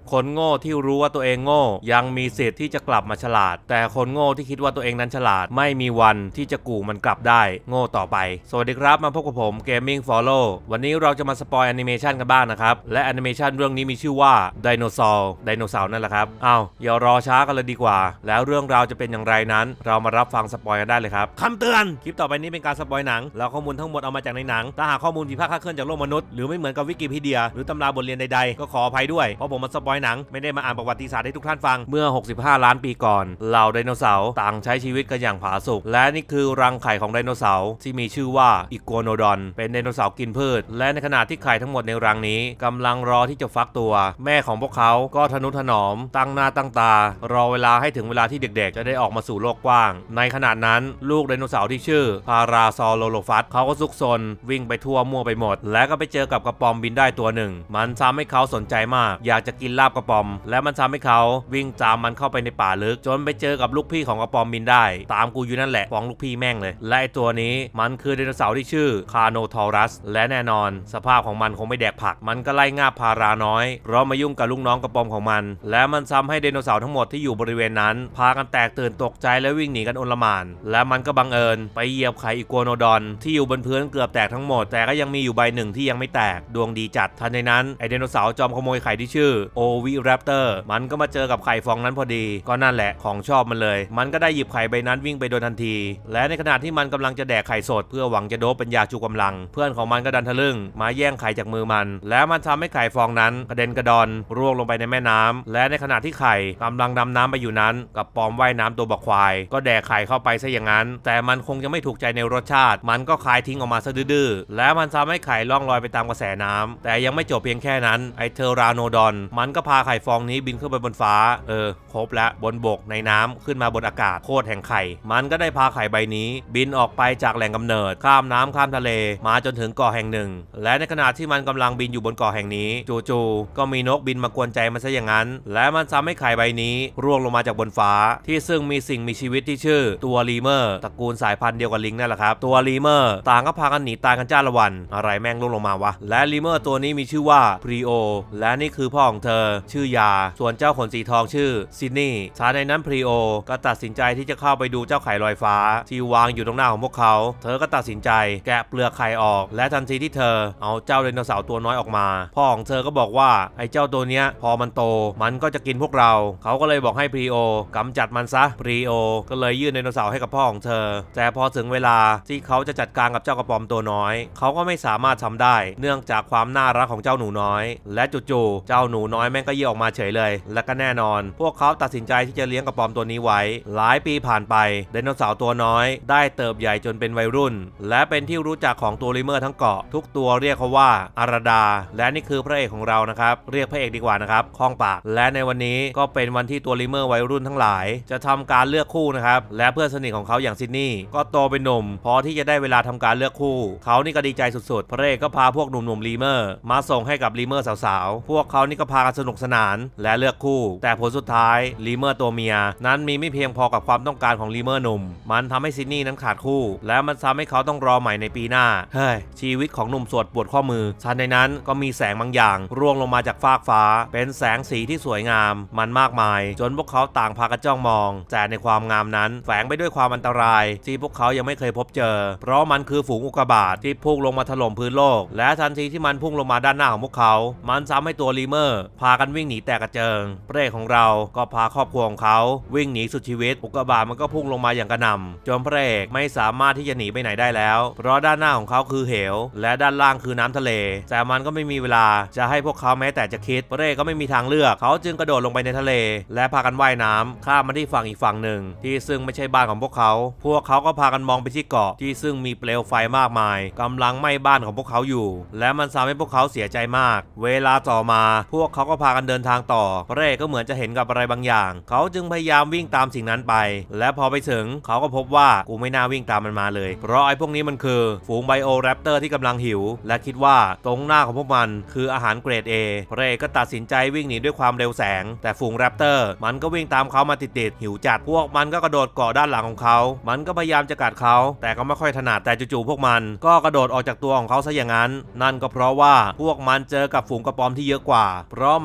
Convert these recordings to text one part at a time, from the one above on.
คนโง่ที่รู้ว่าตัวเองโง่ยังมีสิทธิ์ที่จะกลับมาฉลาดแต่คนโง่ที่คิดว่าตัวเองนั้นฉลาดไม่มีวันที่จะกู่มันกลับได้โง่ต่อไปสวัสดีครับมาพบกับผม Gaming Follow วันนี้เราจะมาสปอยแอนิเมชันกันบ้างนะครับและแอนิเมชันเรื่องนี้มีชื่อว่าไดโนเสาร์นั่นแหละครับอย่ารอช้ากันเลยดีกว่าแล้วเรื่องราวจะเป็นอย่างไรนั้นเรามารับฟังสปอยกันได้เลยครับคำเตือนคลิปต่อไปนี้เป็นการสปอยหนังแล้วข้อมูลทั้งหมดเอามาจากในหนังถ้าหากข้อมูลผิดพลาดคลาดเคลื่อนจากโลกมนุษย์หรือไม่เหมือนกับวิกิพีเดียหรือตำราบทเรียนใดๆก็ขออภัยด้วยเพราะผมมาสปอยหนังไม่ได้มาอ่านประวัติศาสตร์ให้ทุกท่านฟังเมื่อ65ล้านปีก่อนเหล่าไดโนเสาร์ต่างใช้ชีวิตกันอย่างผาสุกและนี่คือรังไข่ของไดโนเสาร์ที่มีชื่อว่าอีโกโนดอนเป็นไดโนเสาร์กินพืชและในขณะที่ไข่ทั้งหมดในรังนี้กำลังรอที่จะฟักตัวแม่ของพวกเขาก็ทนุถนอมตั้งหน้าตั้งตารอเวลาให้ถึงเวลาที่เด็กๆจะได้ออกมาสู่โลกกว้างในขณะนั้นลูกไดโนเสาร์ที่ชื่อพาราซอโลโลฟัสเขาก็ซุกซนวิ่งไปทั่วมั่วไปหมดและก็ไปเจอกับกระป๋อมบินได้ตัวหนึ่งมันทำให้เขาสนใจมากอยากจะกินลาบกระป๋อมและมันทำให้เขาวิ่งตามมันเข้าไปในป่าลึกจนไปเจอกับลูกพี่ของกระป๋อมบินได้ตามกูอยู่นั่นแหละฟ้องลูกพี่แม่งเลยและไอตัวนี้มันคือไดโนเสาร์ที่ชื่อคาโนทอรัสและแน่นอนสภาพของมันคงไม่แดกผักมันก็ไล่งาบพาราน้อยเพราะมายุ่งกับลูกน้องกระป๋อมของมันและมันทำให้ไดโนเสาร์ทั้งหมดที่อยู่บริเวณนั้นพากันแตกตื่นตกใจและวิ่งหนีกันโอลหม่านและมันก็บังเอิญไปเหยียบไข่อีกัวโนดอนที่อยู่บนพื้นเกือบแตกทั้งหมดแต่ก็ยังมีอยู่ใบหนึ่งที่ยังไม่แตกดวงดีจัดทันใดนั้นไอไดโนเสาร์จอมขโมยไข่ที่ชื่อโอวิแรปเตอร์มันก็มาเจอกับไข่ฟองนั้นพอดีก็นั่นแหละของชอบมันเลยมันก็ได้หยิบไข่ใบนั้นวิ่งไปโดยทันทีและในขณะที่มันกำลังจะแดกไข่สดเพื่อหวังจะโดบเป็นยาชูกำลังเพื่อนของมันก็ดันทะลึ่งมาแย่งไข่จากมือมันและมันทำให้ไข่ฟองนั้นกระเด็นกระดอนร่วงลงไปในแม่น้ำและในขณะที่ไข่กำลังดำน้ำไปอยู่นั้นกับปอมว่ายน้ำตัวบักควายก็แดกไข่เข้าไปซะอย่างนั้นแต่มันคงจะไม่ถูกใจในรสชาติมันก็คายทิ้งออกมาซะดื้อๆและมันทำให้ไข่ล่องลอยไปตามกระแสน้ำแต่ยังไม่จบเพียงแค่นั้นไอเทอราโนดอนมันก็พาไข่ฟองนี้บินขึ้นไปบนฟ้าครบแล้วบนบกในน้ำขึ้นมาบนอากาศโคตรแห่งไข่มันก็ได้พาไข่ใบนี้บินออกไปจากแหล่งกำเนิดข้ามน้ำข้ามทะเลมาจนถึงเกาะแห่งหนึ่งและในขณะที่มันกำลังบินอยู่บนเกาะแห่งนี้จู่ๆก็มีนกบินมากวนใจมันซะอย่างนั้นและมันทำให้ไข่ใบนี้ร่วงลงมาจากบนฟ้าที่ซึ่งมีสิ่งมีชีวิตที่ชื่อตัวลีเมอร์ตระกูลสายพันธุ์เดียวกับลิงนั่นแหละครับตัวลีเมอร์ต่างก็พากันหนีตายกันจ้าละวันอะไรแม่งร่วงลงมาวะและลีเมอร์ตัวนี้มีชื่อว่าพรีโอและนี่คือพ่อของเธอชื่อยาส่วนเจ้าขนสีทองชื่อซินนี่ทันใดนั้นพรีโอก็ตัดสินใจที่จะเข้าไปดูเจ้าไข่ลอยฟ้าที่วางอยู่ตรงหน้าของพวกเขาเธอก็ตัดสินใจแกะเปลือกไข่ออกและทันทีที่เธอเอาเจ้าไดโนเสาร์ตัวน้อยออกมาพ่อของเธอก็บอกว่าไอ้เจ้าตัวเนี้ยพอมันโตมันก็จะกินพวกเราเขาก็เลยบอกให้พรีโอกำจัดมันซะพรีโอก็เลยยื่นไดโนเสาร์ให้กับพ่อของเธอแต่พอถึงเวลาที่เขาจะจัดการกับเจ้ากระป๋อมตัวน้อยเขาก็ไม่สามารถทำได้เนื่องจากความน่ารักของเจ้าหนูน้อยและจู่ๆเจ้าหนูน้อยแม่งก็เยี่ยออกมาเฉยเลยและก็แน่นอนพวกเขาตัดสินใจที่จะเลี้ยงกระป๋อมตัวนี้ไว้หลายปีผ่านไปไดโนเสาร์ตัวน้อยได้เติบใหญ่จนเป็นวัยรุ่นและเป็นที่รู้จักของตัวลิเมอร์ทั้งเกาะทุกตัวเรียกเขาว่าอาราดาและนี่คือพระเอกของเรานะครับเรียกพระเอกดีกว่านะครับคล่องปากและในวันนี้ก็เป็นวันที่ตัวลิเมอร์วัยรุ่นทั้งหลายจะทำการเลือกคู่นะครับและเพื่อนสนิทของเขาอย่างซินนี่ก็โตเป็นหนุ่มพอที่จะได้เวลาทำการเลือกคู่เขานี่ก็ดีใจสุดๆพระเอกก็พาพวกหนุ่มๆลิเมอร์มาส่งให้กับลิเมอร์สาวๆพวกเขานี่ก็พากันสนุกสนานและเลือกคู่แต่ผลสุดท้ายลิเมอร์ตัวเมียนั้นมีไม่เพียงพอกับความต้องการของลิเมอร์หนุ่มมันทำให้ซินนี่นั้นขาดคู่และมันทำให้เขาต้องรอใหม่ในปีหน้าเฮ้ยชีวิตของหนุ่มโสดปวดข้อมือทันใดนั้นก็มีแสงบางอย่างร่วงลงมาจากฟากฟ้าเป็นแสงสีที่สวยงามมันมากมายจนพวกเขาต่างพากันจ้องมองแต่ในความงามนั้นแฝงไปด้วยความอันตรายที่พวกเขายังไม่เคยพบเจอเพราะมันคือฝูงอุกกาบาตที่พุ่งลงมาถล่มพื้นโลกและทันทีที่มันพุ่งลงมาด้านหน้าของพวกเขามันทำให้ตัวลีเมอร์พากันวิ่งหนีแตกกระเจิงพระเอกของเราก็พาครอบครัวของเขาวิ่งหนีสุดชีวิตอุกกาบาตมันก็พุ่งลงมาอย่างกระหน่ำจนพระเอกไม่สามารถที่จะหนีไปไหนได้แล้วเพราะด้านหน้าของเขาคือเหวและด้านล่างคือน้ำทะเลแต่มันก็ไม่มีเวลาจะให้พวกเขาแม้แต่จะคิดพระเอกก็ไม่มีทางเลือกเขาจึงกระโดดลงไปในทะเลและพากันว่ายน้ำข้ามมาที่ฝั่งอีกฝั่งหนึ่งที่ซึ่งไม่ใช่บ้านของพวกเขาก็พากันมองไปที่เกาะที่ซึ่งมีเปลวไฟมากมายกำลังไหม้บ้านของพวกเขาอยู่และมันทำให้พวกเขาเสียใจมากเวลาต่อมาพวกเขาก็พากันเดินทางต่อพระเอกก็เหมือนจะเห็นกับอะไรบางอย่างเขาจึงพยายามวิ่งตามสิ่งนั้นไปและพอไปถึงเขาก็พบว่ากูไม่น่าวิ่งตามมันมาเลยเพราะไอ้พวกนี้มันคือฝูงไบโอแรปเตอร์ที่กำลังหิวและคิดว่าตรงหน้าของพวกมันคืออาหารเกรด A พระเอกก็ตัดสินใจวิ่งหนีด้วยความเร็วแสงแต่ฝูงแรปเตอร์มันก็วิ่งตามเขามาติดๆหิวจัดพวกมันก็กระโดดเกาะด้านหลังของเขามันก็พยายามจะกัดเขาแต่ก็ไม่ค่อยถนัดแต่จู่ๆพวกมันก็กระโดดออกจากตัวของเขาซะอย่างนั้นนั่นก็เพราะว่าพวกมันเจอกับฝูงกระป๋อมที่เยอะกว่าเพราะมัน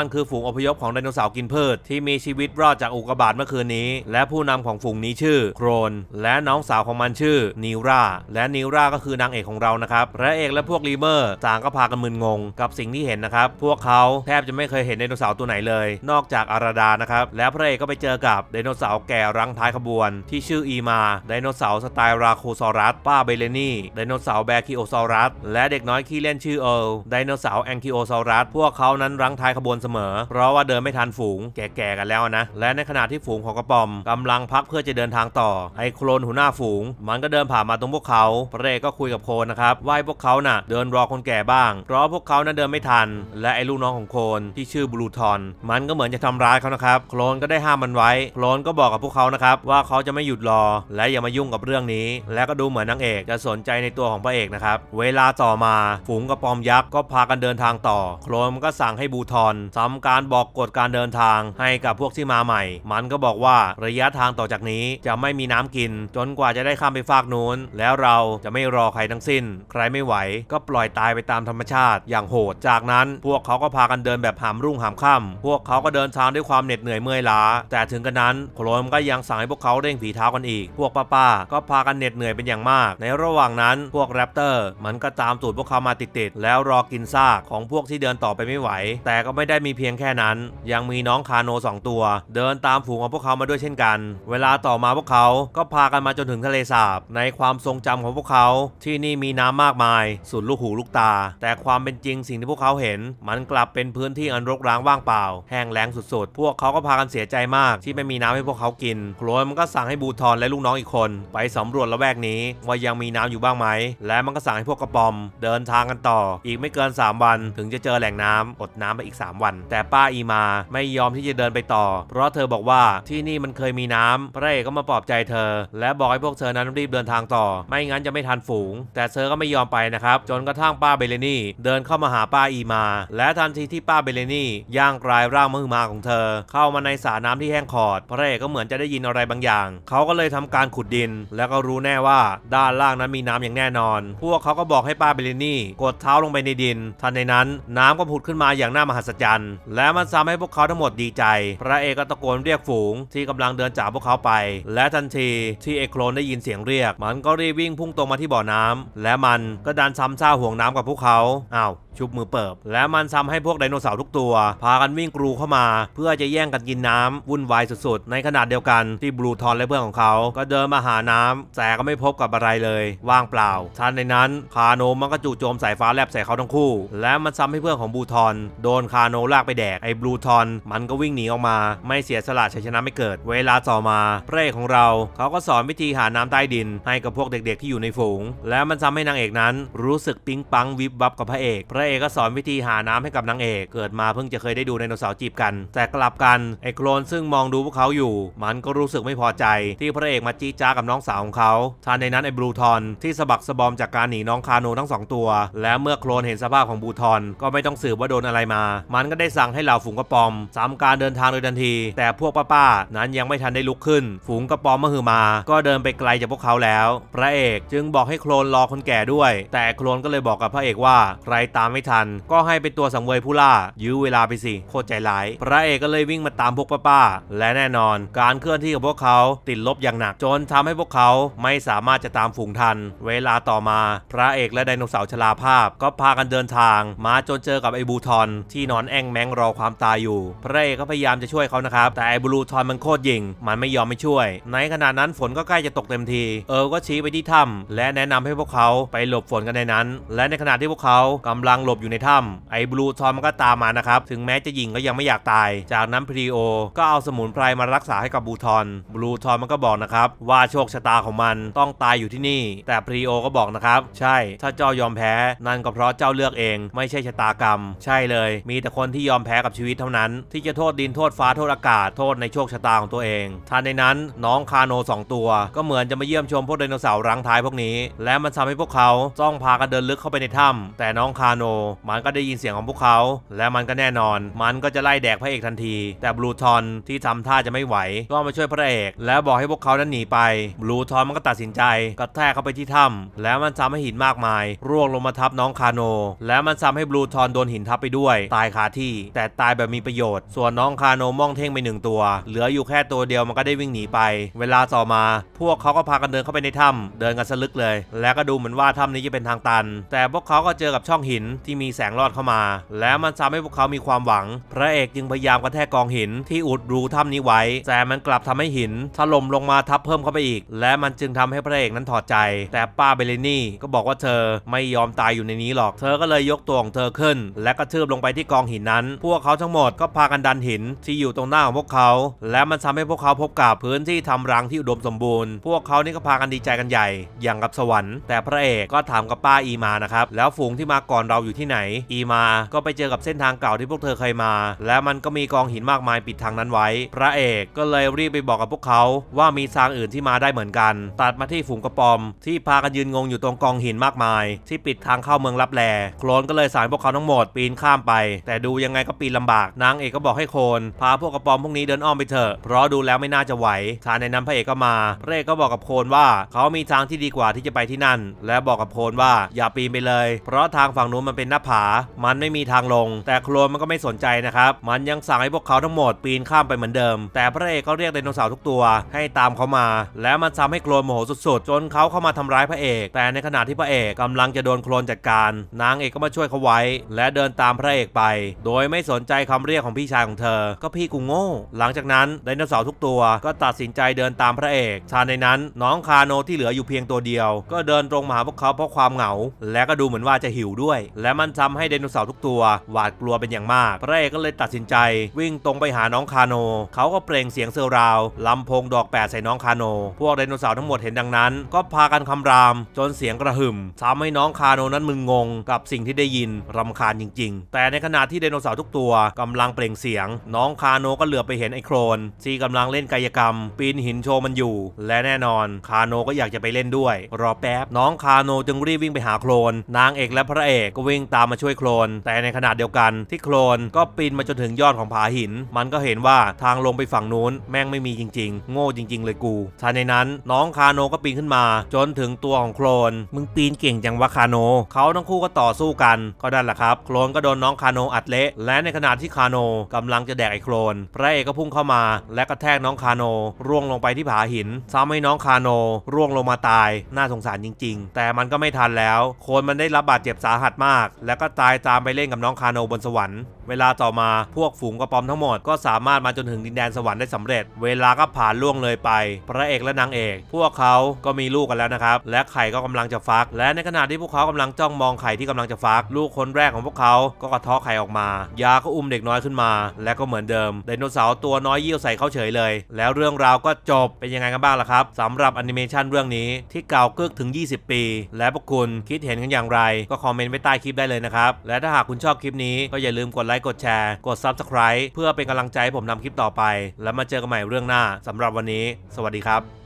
มันคือฝูงอพยพของไดโนเสาร์กินพืชที่มีชีวิตรอดจากอุกกาบาตเมื่อคืนนี้และผู้นำของฝูงนี้ชื่อโครนและน้องสาวของมันชื่อนิวราและนิวราก็คือนางเอกของเรานะครับพระเอกและพวกลีเมอร์ต่างก็พากันมึนงงกับสิ่งที่เห็นนะครับพวกเขาแทบจะไม่เคยเห็นไดโนเสาร์ตัวไหนเลยนอกจากอาราดานะครับแล้วพระเอกก็ไปเจอกับไดโนเสาร์แก่รังท้ายขบวนที่ชื่ออีมาไดโนเสาร์สไตล์ราโคซอรัสป้าเบเลนีไดโนเสาร์แบคิโอซอรัสและเด็กน้อยขี้เล่นชื่อเอิร์ลไดโนเสาร์แองคิโอซอรัสพวกเขานั้นรั้งท้ายขบวนเสมอเพราะว่าเดินไม่ทันฝูงแก่ๆกันแล้วนะและในขณะที่ฝูงของกระป๋อมกำลังพักเพื่อจะเดินทางต่อไอโครนหัวหน้าฝูงมันก็เดินผ่านมาตรงพวกเขาพระเอกก็คุยกับโคลนนะครับว่าพวกเขาน่ะเดินรอคนแก่บ้างเพราะพวกเขานั้นเดินไม่ทันและไอ้ลูกน้องของโคลนที่ชื่อบลูทอนมันก็เหมือนจะทำร้ายเขานะครับโคลนก็ได้ห้ามมันไว้โคลนก็บอกกับพวกเขานะครับว่าเขาจะไม่หยุดรอและอย่ามายุ่งกับเรื่องนี้และก็ดูเหมือนนางเอกจะสนใจในตัวของพระเอกนะครับเวลาต่อมาฝูงกระป๋อมยักษ์ก็พากันเดินทางต่อโคลนมันก็สั่งให้บลูทอนทำการบอกกฎการเดินทางให้กับพวกที่มาใหม่มันก็บอกว่าระยะทางต่อจากนี้จะไม่มีน้ำกินจนกว่าจะได้ข้ามไปฟากนู้นแล้วเราจะไม่รอใครทั้งสิ้นใครไม่ไหวก็ปล่อยตายไปตามธรรมชาติอย่างโหดจากนั้นพวกเขาก็พากันเดินแบบหามรุ่งหามค่ำพวกเขาก็เดินทางด้วยความเหน็ดเหนื่อยเมื่อยล้าแต่ถึงกระนั้นโคลนก็ยังสั่งให้พวกเขาเร่งฝีเท้ากันอีกพวกป้าก็พากันเหน็ดเหนื่อยเป็นอย่างมากในระหว่างนั้นพวกแรปเตอร์มันก็ตามตูดพวกเขามาติดๆแล้วรอกินซากของพวกที่เดินต่อไปไม่ไหวแต่ก็ไม่ได้มีเพียงแค่นั้นยังมีน้องคาโน2ตัวเดินตามฝูงของพวกเขามาด้วยเช่นกันเวลาต่อมาพวกเขาก็พากันมาจนถึงทะเลสาบในความทรงจำของพวกเขาที่นี่มีน้ำมากมายสุดลูกหูลูกตาแต่ความเป็นจริงสิ่งที่พวกเขาเห็นมันกลับเป็นพื้นที่อันรกร้างว่างเปล่าแห้งแล้งสุดๆพวกเขาก็พากันเสียใจมากที่ไม่มีน้ำให้พวกเขากินโคลนมันก็สั่งให้บูทอนและลูกน้องอีกคนไปสำรวจละแวกนี้ว่ายังมีน้ำอยู่บ้างไหมและมันก็สั่งให้พวกกระป๋อมเดินทางกันต่ออีกไม่เกิน3วันถึงจะเจอแหล่งน้ำอดน้ำไปอีก3วันแต่ป้าอีมาไม่ยอมที่จะเดินไปต่อเพราะเธอบอกว่าที่นี่มันเคยมีน้ำพระเอกก็มาปลอบใจเธอและบอกให้พวกเธอนั้นรีบเดินทางต่อไม่งั้นจะไม่ทันฝูงแต่เธอก็ไม่ยอมไปนะครับจนกระทั่งป้าเบเลนีเดินเข้ามาหาป้าอีมาและทันทีที่ป้าเบเลนีย่างกลายร่างมหึมาของเธอเข้ามาในสระน้ำที่แห้งขอดพระเอกก็เหมือนจะได้ยินอะไรบางอย่างเขาก็เลยทำการขุดดินแล้วก็รู้แน่ว่าด้านล่างนั้นมีน้ำอย่างแน่นอนพวกเขาก็บอกให้ป้าเบเลนีกดเท้าลงไปในดินทันในนั้นน้ำก็ผุดขึ้นมาอย่างน่ามหัศจรรย์และมันทำให้พวกเขาทั้งหมดดีใจพระเอกก็ตะโกนเรียกฝูงที่กำลังเดินจากพวกเขาไปและทันทีที่ไอโคลนได้ยินเสียงเรียกมันก็รีบวิ่งพุ่งตรงมาที่บ่อน้ำและมันก็ดันซ้ำซ่าห่วงน้ำกับพวกเขาชุบมือเปิบและมันทำให้พวกไดโนเสาร์ทุกตัวพากันวิ่งกรูเข้ามาเพื่อจะแย่งกันกินน้ำวุ่นวายสุดๆในขณะเดียวกันที่บลูทอนและเพื่อนของเขาก็เดินมาหาน้ำแต่ก็ไม่พบกับอะไรเลยว่างเปล่าทันในนั้นคาโนมันก็จู่โจมสายฟ้าแลบใส่เขาทั้งคู่และมันทำให้เพื่อนของบลูทอนโดนคาโนลากไปแดกไอ้บลูทอนมันก็วิ่งหนีออกมาไม่เสียสละชัยชนะไม่เกิดเวลาต่อมาพระเอกของเราเขาก็สอนวิธีหาน้ำใต้ดินให้กับพวกเด็กๆที่อยู่ในฝูงและมันทำให้นางเอกนั้นรู้สึกปิ๊งปังวิบวับกับพระเอกก็สอนวิธีหาน้ำให้กับนางเอกเกิดมาเพิ่งจะเคยได้ดูไดโนเสาร์จีบกันแต่กลับกันไอ้โคลนซึ่งมองดูพวกเขาอยู่มันก็รู้สึกไม่พอใจที่พระเอกมาจี้จ้ากับน้องสาวของเขาทันในนั้นไอ้บลูทอนที่สะบักสะบอมจากการหนีน้องคาโนทั้ง2ตัวและเมื่อโคลนเห็นสภาพของบลูทอนก็ไม่ต้องสืบว่าโดนอะไรมามันก็ได้สั่งให้เหล่าฝูงกระป๋อมทำการเดินทางโดยทันทีแต่พวกป้าๆนั้นยังไม่ทันได้ลุกขึ้นฝูงกระป๋อมมหึมาก็เดินไปไกลจากพวกเขาแล้วพระเอกจึงบอกให้โคลนรอคนแก่ด้วยแต่โคลนก็เลยบอกกับพระเอกว่าใครตามไม่ทันก็ให้เป็นตัวสังเวยผู้ล่ายื้อเวลาไปสิโคตรใจร้ายพระเอกก็เลยวิ่งมาตามพวกป้าๆและแน่นอนการเคลื่อนที่ของพวกเขาติดลบอย่างหนักจนทำให้พวกเขาไม่สามารถจะตามฝูงทันเวลาต่อมาพระเอกและไดโนเสาร์ชราภาพก็พากันเดินทางมาจนเจอกับไอ้บลูทอนที่นอนแอ่งแมงรอความตายอยู่พระเอกก็พยายามจะช่วยเขานะครับแต่ไอ้บลูทอนมันโคตรยิงมันไม่ยอมไม่ช่วยในขณะนั้นฝนก็ใกล้จะตกเต็มทีก็ชี้ไปที่ถ้ำและแนะนำให้พวกเขาไปหลบฝนกันในนั้นและในขณะที่พวกเขากำลังหลบอยู่ในถ้ำไอ้บลูทอนมันก็ตามมานะครับถึงแม้จะยิงก็ยังไม่อยากตายจากนั้นพรีโอก็เอาสมุนไพรมารักษาให้กับบลูทอนมันก็บอกนะครับว่าโชคชะตาของมันต้องตายอยู่ที่นี่แต่พรีโอก็บอกนะครับใช่ถ้าเจ้ายอมแพ้นั่นก็เพราะเจ้าเลือกเองไม่ใช่ชะตากรรมใช่เลยมีแต่คนที่ยอมแพ้กับชีวิตเท่านั้นที่จะโทษดินโทษฟ้าโทษอากาศโทษในโชคชะตาของตัวเองทันในนั้นน้องคาโน2ตัวก็เหมือนจะมาเยี่ยมชมพวกไดโนเสาร์รังท้ายพวกนี้และมันทำให้พวกเขาต้องพากันเดินลึกเข้าไปในถ้ำแต่น้องคาโนมันก็ได้ยินเสียงของพวกเขาและมันก็แน่นอนมันก็จะไล่แดกพระเอกทันทีแต่บลูทอนที่ทำท่าจะไม่ไหวก็มาช่วยพระเอกแล้วบอกให้พวกเขานั้นหนีไปบลูทอนมันก็ตัดสินใจกระแทกเข้าไปที่ถ้ำแล้วมันทำให้หินมากมายร่วงลงมาทับน้องคาโนแล้วมันทำให้บลูทอนโดนหินทับไปด้วยตายคาที่แต่ตายแบบมีประโยชน์ส่วนน้องคาโนมองเท่งไป1ตัวเหลืออยู่แค่ตัวเดียวมันก็ได้วิ่งหนีไปเวลาต่อมาพวกเขาก็พากันเดินเข้าไปในถ้ำเดินกันสลึกเลยแล้วก็ดูเหมือนว่าถ้ำนี้จะเป็นทางตันแต่พวกเขาก็เจอกับช่องหินที่มีแสงรอดเข้ามาแล้วมันทำให้พวกเขามีความหวังพระเอกจึงพยายามกระแทกกองหินที่อุดรูถ้ำนี้ไว้แต่มันกลับทำให้หินถล่มลงมาทับเพิ่มเข้าไปอีกและมันจึงทำให้พระเอกนั้นถอดใจแต่ป้าเบลนี่ก็บอกว่าเธอไม่ยอมตายอยู่ในนี้หรอกเธอก็เลยยกตัวของเธอขึ้นและกระทืบลงไปที่กองหินนั้นพวกเขาทั้งหมดก็พากันดันหินที่อยู่ตรงหน้าของพวกเขาและมันทำให้พวกเขาพบกับพื้นที่ทำรังที่อุดมสมบูรณ์พวกเขานี่ก็พากันดีใจกันใหญ่อย่างกับสวรรค์แต่พระเอกก็ถามกับป้าอีมานะครับแล้วฝูงที่มาก่อนเราอยู่ที่ไหนอีมาก็ไปเจอกับเส้นทางเก่าที่พวกเธอเคยมาและมันก็มีกองหินมากมายปิดทางนั้นไว้พระเอกก็เลยรีบไปบอกกับพวกเขาว่ามีทางอื่นที่มาได้เหมือนกันตัดมาที่ฝูงกระปอมที่พากันยืนงงอยู่ตรงกองหินมากมายที่ปิดทางเข้าเมืองลับแลโคลนก็เลยสั่งพวกเขาทั้งหมดปีนข้ามไปแต่ดูยังไงก็ปีนลำบากนางเอกก็บอกให้โคลนพาพวกกระปอมพวกนี้เดินอ้อมไปเถอะเพราะดูแล้วไม่น่าจะไหวทางในนั้นพระเอกก็มาพระเอกก็บอกกับโคลนว่าเขามีทางที่ดีกว่าที่จะไปที่นั่นและบอกกับโคลนว่าอย่าปีนไปเลยเพราะทางฝั่งนู้นมันเป็นหน้าผามันไม่มีทางลงแต่โคลนมันก็ไม่สนใจนะครับมันยังสั่งให้พวกเขาทั้งหมดปีนข้ามไปเหมือนเดิมแต่พระเอกก็เรียกไดโนเสาร์ทุกตัวให้ตามเขามาแล้วมันทำให้โคลนโมโหสุดๆจนเขาเข้ามาทำร้ายพระเอกแต่ในขณะที่พระเอกกำลังจะโดนโคลนจัดการนางเอกก็มาช่วยเขาไว้และเดินตามพระเอกไปโดยไม่สนใจคำเรียกของพี่ชายของเธอก็พี่กูโง่หลังจากนั้นไดโนเสาร์ทุกตัวก็ตัดสินใจเดินตามพระเอกในนั้นน้องคาโนที่เหลืออยู่เพียงตัวเดียวก็เดินตรงมาหาพวกเขาเพราะความเหงาและก็ดูเหมือนว่าจะหิวด้วยและมันทำให้ไดโนเสาร์ทุกตัวหวาดกลัวเป็นอย่างมากพระเอกก็เลยตัดสินใจวิ่งตรงไปหาน้องคาโนเขาก็เปล่งเสียงเซอร์ราวลำโพงดอกแปดใส่น้องคาโนพวกไดโนเสาร์ทั้งหมดเห็นดังนั้นก็พากันคำรามจนเสียงกระหึ่มทำให้น้องคาโนนั้นมึนงงกับสิ่งที่ได้ยินรำคาญจริงๆแต่ในขณะที่ไดโนเสาร์ทุกตัวกำลังเปล่งเสียงน้องคาโนก็เหลือไปเห็นไอ้โคลนที่กำลังเล่นกายกรรมปีนหินโชว์มันอยู่และแน่นอนคาโนก็อยากจะไปเล่นด้วยรอแป๊บน้องคาโนจึงรีบวิ่งไปหาโคลนนางเอกและพระเอกก็วิ่งตามมาช่วยโคลนแต่ในขณะเดียวกันที่โคลนก็ปีนมาจนถึงยอดของผาหินมันก็เห็นว่าทางลงไปฝั่งนู้นแม่งไม่มีจริงๆโง่จริงๆเลยกูทันในนั้นน้องคาโนก็ปีนขึ้นมาจนถึงตัวของโคลนมึงปีนเก่งจังวะคาโนเขาทั้งคู่ก็ต่อสู้กันก็นั่นแหละครับโคลนก็โดนน้องคาโนอัดเละและในขณะที่คาโนกำลังจะแดกไอ้โคลนพระเอกก็พุ่งเข้ามาและกระแทกน้องคาโนร่วงลงไปที่ผาหินทำให้น้องคาโนร่วงลงมาตายน่าสงสารจริงๆแต่มันก็ไม่ทันแล้วโคลนมันได้รับบาดเจ็บสาหัสมากและก็ตายตามไปเล่นกับน้องคาโนบนสวรรค์เวลาต่อมาพวกฝูงกระป๋อมทั้งหมดก็สามารถมาจนถึงดินแดนสวรรค์ได้สำเร็จเวลาก็ผ่านล่วงเลยไปพระเอกและนางเอกพวกเขาก็มีลูกกันแล้วนะครับและไข่ก็กำลังจะฟักและในขณะที่พวกเขากำลังจ้องมองไข่ที่กำลังจะฟักลูกคนแรกของพวกเขาก็กระเทาะไข่ออกมายาก็อุ้มเด็กน้อยขึ้นมาและก็เหมือนเดิมไดโนเสาร์ตัวน้อยเยี่ยวใส่เขาเฉยเลยแล้วเรื่องราวก็จบเป็นยังไงกันบ้างล่ะครับสำหรับแอนิเมชันเรื่องนี้ที่เก่ากึกถึง20 ปีและพวกคุณคิดเห็นกันอย่างไรก็คอมเมนต์ไว้ใต้คลิปได้เลยนะครับและถ้าหากคุณชอบคลิปนี้ก็อย่าลืมกดไลค์กดแชร์กด Subscribe เพื่อเป็นกำลังใจให้ผมทำคลิปต่อไปแล้วมาเจอกันใหม่เรื่องหน้าสำหรับวันนี้สวัสดีครับ